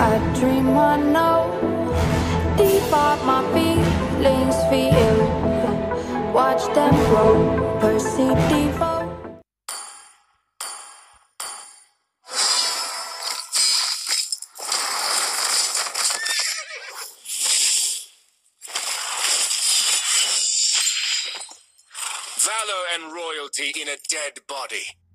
I dream I know, deep up my feelings feel. Watch them grow, perceive devote. Valor and royalty in a dead body.